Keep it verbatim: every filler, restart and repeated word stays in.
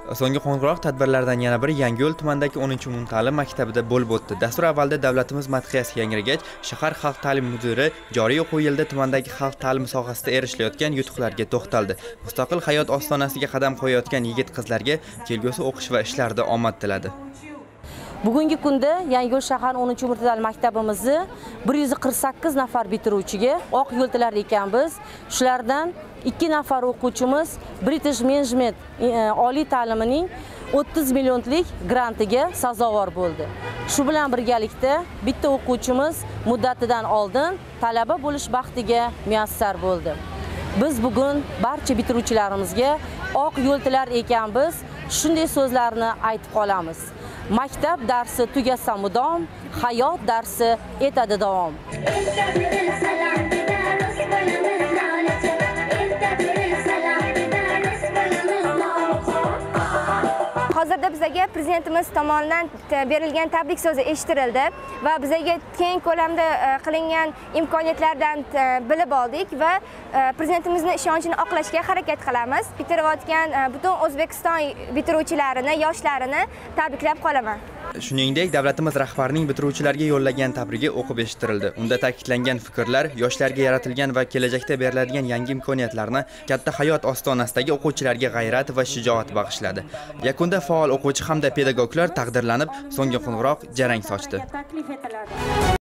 So'nggi qo'ng'iroq tadbirlardan yana biri Yangiyo'l tumanidagi o'ninchi umumta'lim maktabida bo'lib o'tdi. Dastur avvalda davlatimiz madhiyasi yangragach, shahar xalq ta'limi mudiri joriy o'quv yilida tumandagi xalq ta'limi sohasida erishilayotgan yutuqlarga to'xtaldi. Mustaqil hayot ostonasiga qadam qo'yayotgan yigit-qizlarga kelgusi o'qish va ishlarida omad tiladi. Bugungi kunda Yangiyo'l shahar o'ninchi umumta'lim maktabimizni bir yuz qirq sakkiz nafar bitiruvchiga oq yo'l tilar ekanmiz. Shulardan ikki nafar o'quvchimiz British Management oliy ta'limining o'ttiz millionlik grantiga sazovor bo'ldi. Shu bilan birgalikda bitta o'quvchimiz muddatidan oldin talaba bo'lish baxtiga muyassar bo'ldi. Biz bugun barcha bitiruvchilarimizga oq yo'l tilar ekanmiz. Shunday so'zlarni aytib qolamiz. Maktab darsi tugasa mudom, hayot darsi etadi davom. Hozirda bizga prezidentimiz tomonidan berilgan tabrik so'zi eshitirildi va bizga keng ko'lamda qilingan imkoniyatlardan bilib oldik va prezidentimizning ishonchini oqlashga harakat qilamiz. Bitirayotgan butun O'zbekiston bitiruvchilarini, yoshlarini tabriklab qolaman. Shuningdek, davlatimiz rahbarining bitiruvchilarga yo'llagan tabrigi o'qib eshittirildi. Unda ta'kidlangan fikrlar yoshlarga yaratilgan va kelajakda beriladigan yangi imkoniyatlarni katta hayot ostonasidagi o'quvchilarga g'ayrat va shijoat bag'ishladi. Yakunda faol o'quvchi hamda pedagoglar taqdirlanib, so'nggi qo'ng'iroq jarang sochdi.